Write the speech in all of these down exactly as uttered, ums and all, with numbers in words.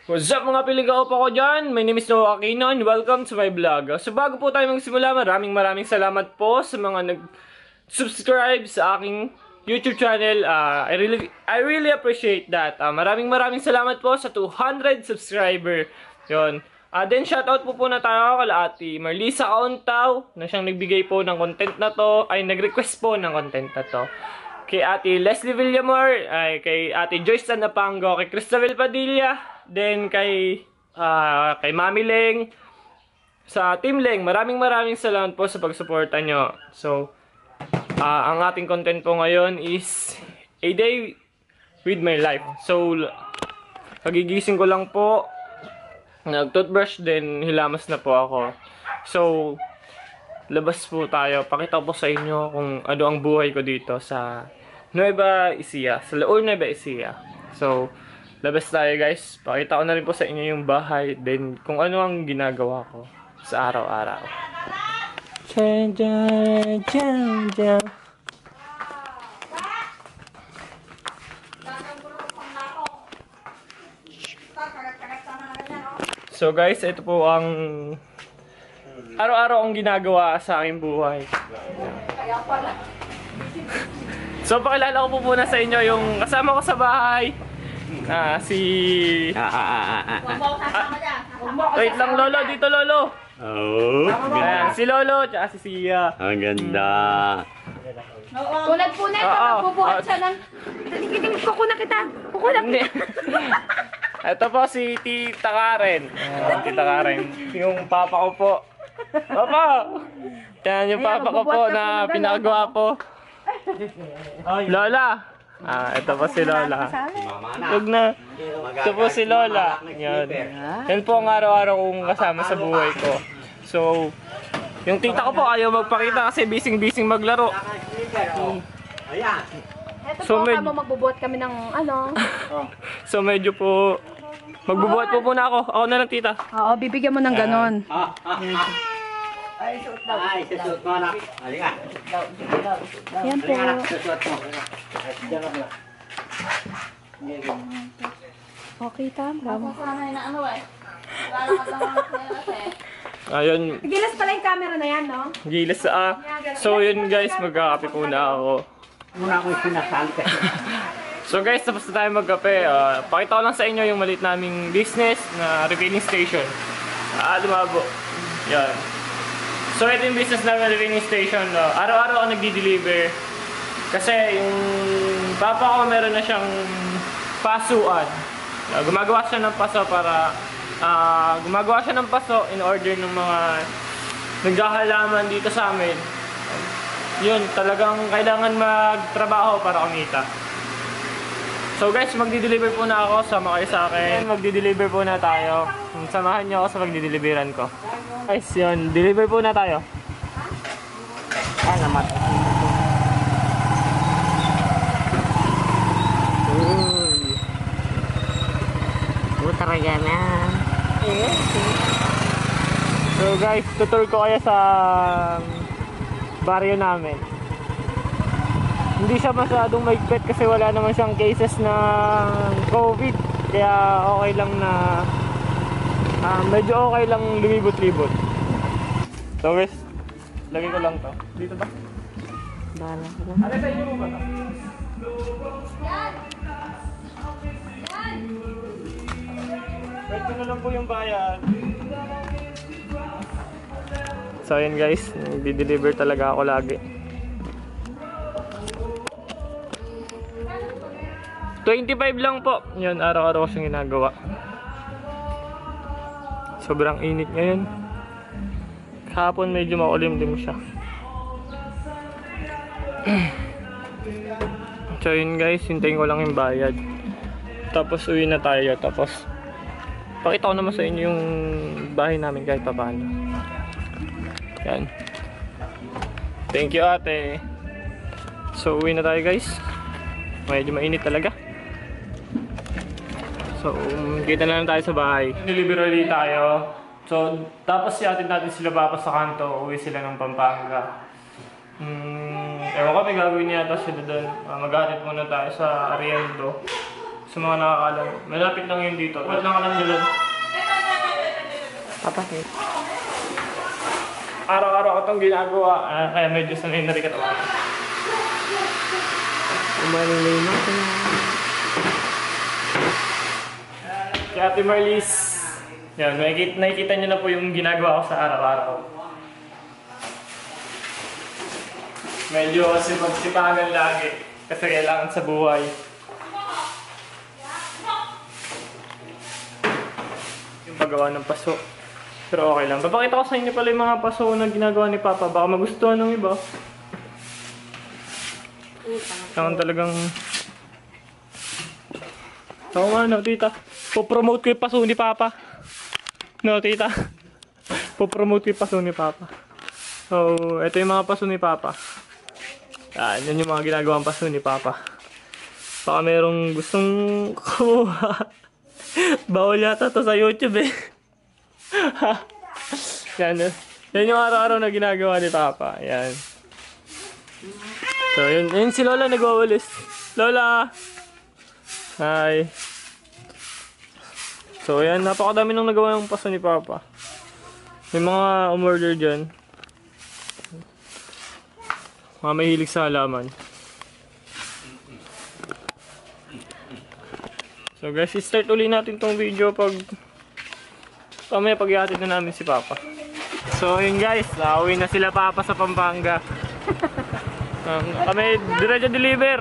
What's up mga piligaw pa ko dyan? My name is Aquino and welcome to my vlog. So bago po tayo magsimula, maraming maraming salamat po sa mga nag-subscribe sa aking YouTube channel. Uh, I really I really appreciate that. Uh, maraming maraming salamat po sa two hundred subscriber. Yun. Uh, then shoutout po po na tayo kay Ate Marlisa Kauntaw na siyang nagbigay po ng content na to. Ay nag-request po ng content na to. Kay Ate Leslie Villamor, ay kay Ate Joyce Napango, kay Cristabel Padilla, then kay uh, kay Mami Leng, sa Team Leng. Maraming maraming salamat po sa pagsuporta nyo. So, uh, ang ating content po ngayon is A Day with My Life. So, kagigising ko lang po, nag-toothbrush, then hilamas na po ako. So, labas po tayo. Pakita ko po sa inyo kung ano ang buhay ko dito sa Nueva Ecija, sa Laur Nueva Ecija. So, labas tayo guys. Pakita ko na rin po sa inyo yung bahay, then kung ano ang ginagawa ko sa araw-araw. Diyan, diyan, diyan, diyan. So guys, ito po ang araw-araw ang ginagawa sa aking buhay. So pakilala ko po muna sa inyo yung kasama ko sa bahay. Ah, si... Ah, ah, ah, ah, ah. Wait lang, Lolo. Dito, Lolo. Oh, Ayan, si Lolo, tsaka si Sia. ang ganda. Punat-punat, magbubuhat siya ng... Kukunan kita! Kukunan kita! Ito po si Tita Karen. Ayan, Tita Karen. Yung papa ko po. Papa! Yan yung papa ko po na pinakagwapo. Lola! Ah, ito po si Lola. Huwag na. Ito po si Lola. Yan. Yan po ang araw-araw kong kasama sa buhay ko. So, yung tita ko po ayaw magpakita kasi bising-bising maglaro. Ayan. Ito So, po, med- kamo magbubuhat kami ng ano. So, medyo po magbubuhat po muna ako. Ako na lang, tita. Oo, bibigyan mo ng ganon. Ah, ah, ah. Ay, suot daw. Ay, suot mo anak. Halika. Yan po. Halika anak, suot mo. Diyan ka pala. Okay, tama. Ayun. Gilas pala yung camera na yan, no? Gilas sa ah. So, yun guys, magkakape po na ako. Muna akong sinasali ka. So guys, tapos na tayo magkape. Uh, pakita ko lang sa inyo yung maliit naming business na refilling station. Ah, lumabo. Yan. So ito yung business namin, refilling station. Uh, Araw-araw ako nagdi-deliver. Kasi yung papa ko meron na siyang pasuan. Uh, gumagawa siya ng paso para... Uh, gumagawa siya ng paso in order ng mga naghahalaman dito sa amin. Yun, talagang kailangan magtrabaho para kumita. So guys, magdi-deliver po na ako. Sama kayo sa akin. Magdi-deliver po na tayo. Samahan niyo ako sa magdi-deliveran ko. Guys, yun. Deliver po na tayo. Ah, naman. Uy. Utara yan na. So guys, tutur ko kayo sa baryo namin. Hindi siya masyadong maigpit kasi wala naman siyang cases ng COVID. Kaya okay lang na uh, medyo okay lang lumibot-libot. So guys, lagay ko lang to. Dito ba? Bala ko. Ano sa inyo mo ba to? Wait ko na lang po yung bayad. So yun guys, di-deliver talaga ako lagi. twenty-five lang po. Yan, araw-araw ko siyang ginagawa. Sobrang init ngayon. Kahapon medyo makulimlim siya. So yun guys, hintayin ko lang yung bayad. Tapos uwi na tayo. Tapos pakita ko naman sa inyo yung bahay namin kahit pa paano. Yan. Thank you ate. So uwi na tayo guys. Medyo mainit talaga. So, um, kita na lang tayo sa bahay. Deliver ulit tayo. So, tapos siyatin natin sila papa sa kanto. Uwi sila ng Pampanga. Hmm, ewan ko, may gagawin niya ito sila doon. Uh, Mag-aatid muna tayo sa Ariendo. So Sa mga nakakalam. Malapit lang yun dito. Wala lang ka ng galon. Papakit. Araw-araw ko itong ginagawa. Uh, kaya medyo sanay na rin katawan. Umalilay na ito na. Kaya Ate Marlies. Yan, nakikita, nakikita nyo na po yung ginagawa ko sa araw-araw. Medyo sipag-sipagan lagi. Kasi kailangan sa buhay. Yung paggawa ng paso. Pero okay lang. Papakita ko sa inyo pala yung mga paso na ginagawa ni Papa. Baka magustuhan ng iba. Kailangan talagang... Oo nga, no, tita. Po-promote ko yung paso ni Papa. No, tita. Po-promote ko yung paso ni Papa. So, ito yung mga paso ni Papa. Yan, yan yung mga ginagawang paso ni Papa. Baka merong gustong kumuha. Bawal yata to sa YouTube eh. Yan, yan yung araw-araw na ginagawa ni Papa. Yan. So, yun, yun si Lola nag-wawalis. Lola! Hi! So, yan. Napakadami nang nagawa ng paso ni Papa. May mga umorder dyan. Mga mahilig sa halaman. So guys, start uli natin tong video pag pamaya pag-ihatid na namin si Papa. So yun guys, nauwi na sila Papa sa Pampanga. um, kami diretso deliver.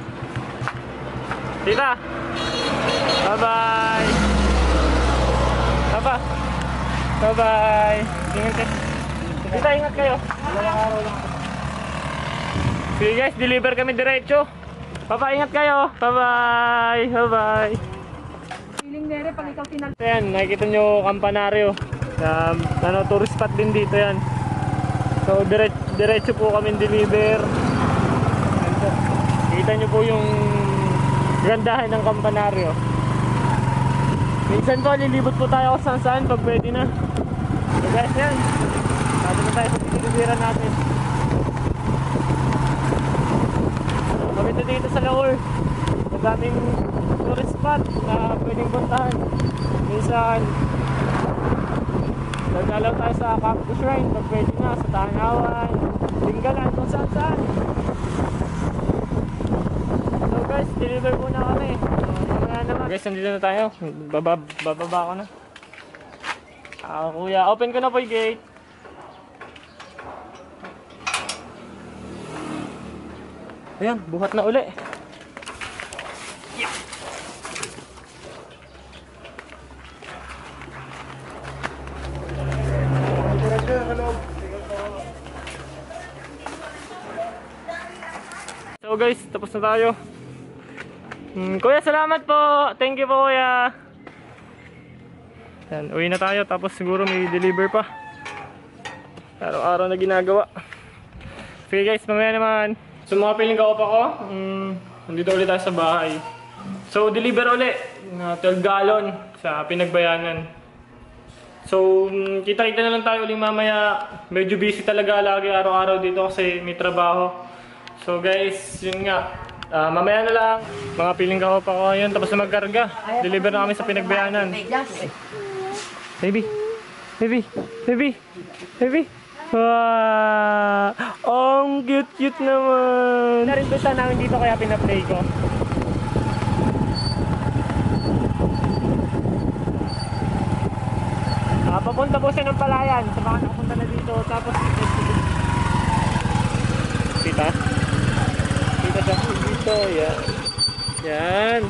Tita! Bye bye! Papa! Bye bye! Ingat kayo. Tita, ingat kayo. Sige guys, deliver kami diretso. Papa, ingat kayo. Bye-bye. Bye-bye. Feeling nere pag ikaw tinal... Ayan, nakikita nyo kampanaryo. Um, ano, tourist spot din dito yan. So, dire diretso po kami deliver. Ayan po. Kita nyo po yung gandahan ng kampanaryo. Minsan po, lilibot po tayo kung saan saan pag pwede na. So guys, yan. Natin na tayo sa deliveran natin. Dito dito sa Laur, madaming tourist spot na pwedeng puntahan. Minsan nagdalaw tayo sa Cactus Shrine pag pwede na, sa Tanawan, Tinggalan, kung saan saan. So guys, deliver muna kami. So, mamaya naman. Guys, nandito na tayo. Baba, bababa ko na. Ah, kuya, open ko na po yung gate. Ayan, buhat na uli. Yeah. So guys, tapos na tayo. Hmm, kuya, salamat po. Thank you po, kuya. Ayan, uwi na tayo. Tapos siguro may deliver pa. Araw-araw na ginagawa. Okay guys, mamaya naman. So mga piling kaupa ko, um, nandito ulit tayo sa bahay. So deliver ulit na twelve gallon sa Pinagbayanan. So um, kita-kita na lang tayo ulit mamaya. Medyo busy talaga lagi araw-araw dito kasi may trabaho. So guys, yun nga. Uh, mamaya na lang, mga piling kaupa ko yun. Tapos na magkarga. Deliver na kami sa Pinagbayanan. Baby, baby, baby, baby. Wow! Oh, ang cute-cute naman! Narimbutan namin dito kaya pinaplay ko. Ah, papunta po siya ng Palayan. So baka nakapunta na dito. Tapos Tita? Tita siya dito. Yan. Yan.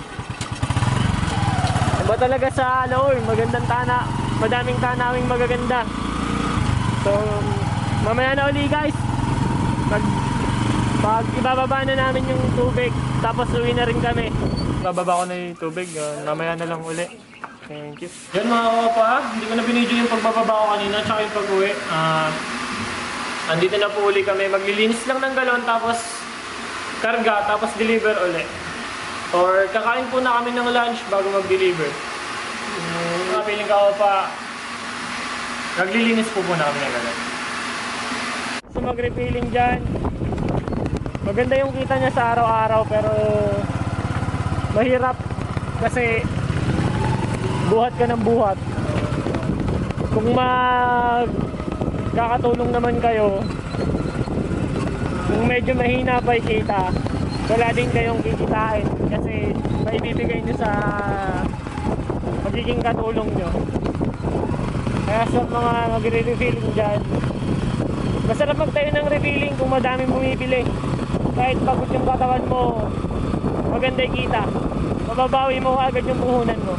Iba talaga sa Laur. Magandang tana. Madaming tanawing magaganda. So, mamaya na uli guys. Pag, pag ibababa na namin yung tubig, tapos uwi na rin kami. Bababa ko na yung tubig, uh, mamaya na lang uli. Thank you. Yan mga kapa, hindi ko na binidyo yung pagbababa ko kanina, tsaka yung pag-uwi. Uh, andito na po uli kami, maglilinis lang ng galon, tapos karga, tapos deliver uli. Or kakain po na kami ng lunch bago mag-deliver. Um, mga piling kapa, naglilinis po po na kami ng galon. So mag-refilling dyan. Maganda yung kita niya sa araw-araw pero mahirap kasi buhat ka ng buhat. Kung magkakatulong naman kayo, kung medyo mahina pa ikita, wala din kayong kikitain kasi maibibigay nyo sa magiging katulong nyo. Kaya sa mga magre-revealing dyan, masarap magtayo ng revealing kung madaming bumibili. Kahit pagod yung katawan mo, maganda ikita, mababawi mo agad yung puhunan mo.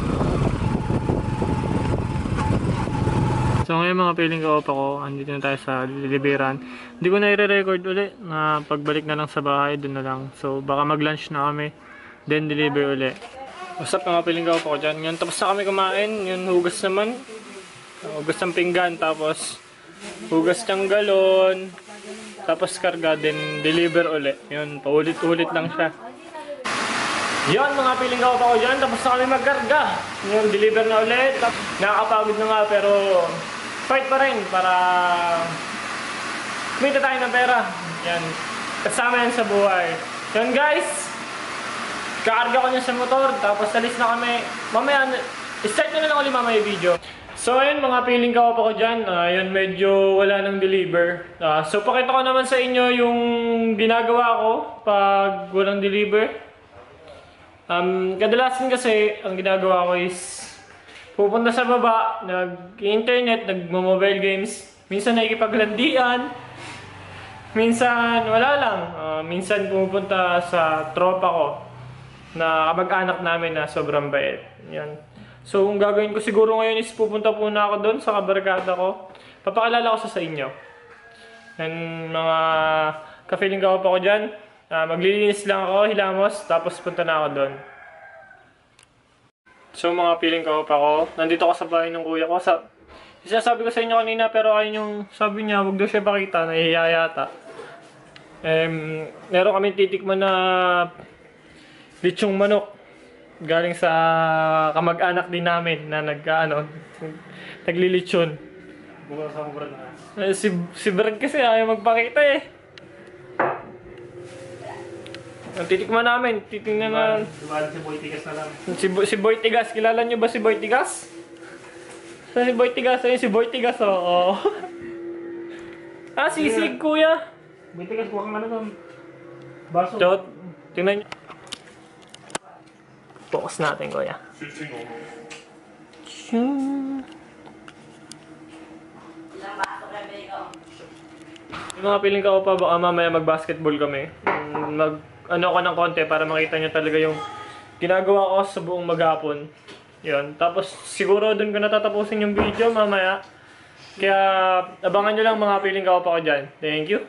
So ngayon mga piling ka-opa ko, andito na tayo sa Liliberan. Hindi ko na i-record ulit na pagbalik na lang sa bahay, doon na lang. So baka mag-lunch na kami, then deliver ulit. What's up mga piling ka-opa ko dyan? Yun, tapos na kami kumain, yun hugas naman. Hugas ng pinggan, tapos hugas ng galon, tapos karga, then deliver ulit. Yun, paulit-ulit lang siya. Yun mga piling ka-opa ko dyan, tapos na kami magkarga. Yun, deliver na ulit. Nakakapagod na nga, pero fight pa rin para kumita tayo ng pera. Yan, kasama yan sa buhay. Yun guys, kakarga ko niya sa motor, tapos alis na kami. Mamaya, start na lang ulit mamaya yung video. So ayun mga piling ka-opa ko dyan, uh, yun medyo wala nang deliver. Uh, so pakita ko naman sa inyo yung ginagawa ko pag walang deliver. Um, kadalasan kasi ang ginagawa ko is pupunta sa baba, nag-internet, nag-mobile games. Minsan nakikipaglandian, minsan wala lang. Uh, minsan pumupunta sa tropa ko na kamag-anak namin na sobrang bait. Yan. So, kung gagawin ko siguro ngayon is pupunta po na ako doon sa kabarkada ko. Papakilala ko sa sa inyo. And mga ka-feeling ka pa ko dyan. Uh, maglilinis lang ako, hilamos, tapos punta na ako doon. So, mga feeling ka pa ko. Nandito ako sa bahay ng kuya ko. Sa, isasabi ko sa inyo kanina, pero ayun yung sabi niya, huwag daw siya pakita, nahihiya yata. Um, meron kami titikman na litsong manok. Galing sa kamag-anak din namin na nag, ano, naglilitsyon. Eh, si, si Brad kasi ayaw magpakita eh. Ang titikman namin, titingnan na... Si Boy Tigas na lang. Si, si Boy Tigas, kilala nyo ba si Boy Tigas? So, si Boy Tigas, ayun si Boy Tigas, oo. Oh. Ah, sisig kuya. Boy Tigas, kuha kang ano doon. Baso. So, tingnan nyo. Focus natin, kuya. Yung mga piling ka pa, baka mamaya mag-basketball kami. Mag, ano ko ng konti para makita nyo talaga yung ginagawa ko sa buong maghapon. Yun. Tapos, siguro dun ko natatapusin yung video mamaya. Kaya, abangan nyo lang mga piling ka pa ko dyan. Thank you.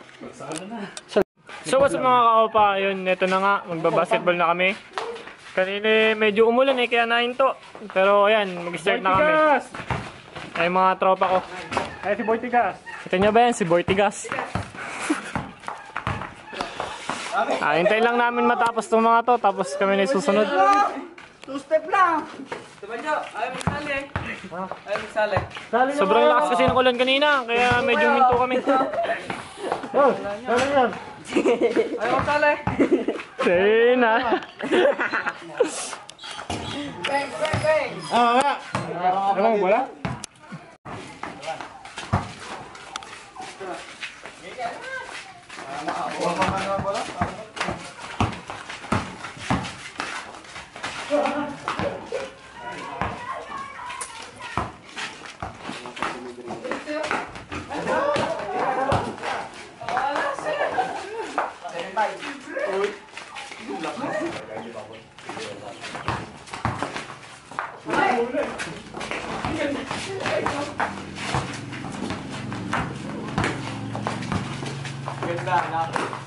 So, what's up mga ka-opa? Yun, neto na nga. Magbabasketball na kami. Kanina medyo umulan eh, kaya nahinto. Pero ayan, mag-start na kami. Ay mga tropa ko. Ay, si Boy Tigas. Kita nyo ba yan? Si Boy Tigas. Ah, hintayin lang namin matapos itong mga to, tapos kami na susunod. Two step lang. Diba nyo? Ayaw magsali eh. Ayaw magsali. Sobrang lakas kasi ng ulan kanina, kaya medyo minto kami. Oh, sali yan. Ayaw magsali. Sina. Bang, bang, bang. Ah, nga. Ano mo bola? Ganda na.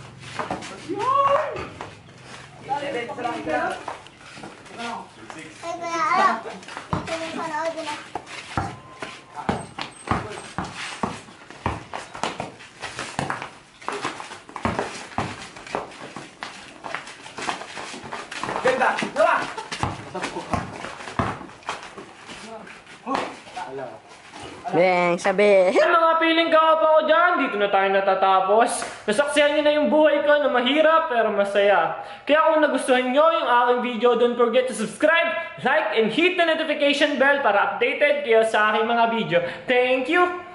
Ganda. Dua. Beng, sabi. Mga piling kapwa ko dyan, dito na tayo natatapos. Nasaksihan niyo na yung buhay ko na mahirap pero masaya. Kaya kung nagustuhan nyo yung aking video, don't forget to subscribe, like, and hit the notification bell para updated kayo sa aking mga video. Thank you!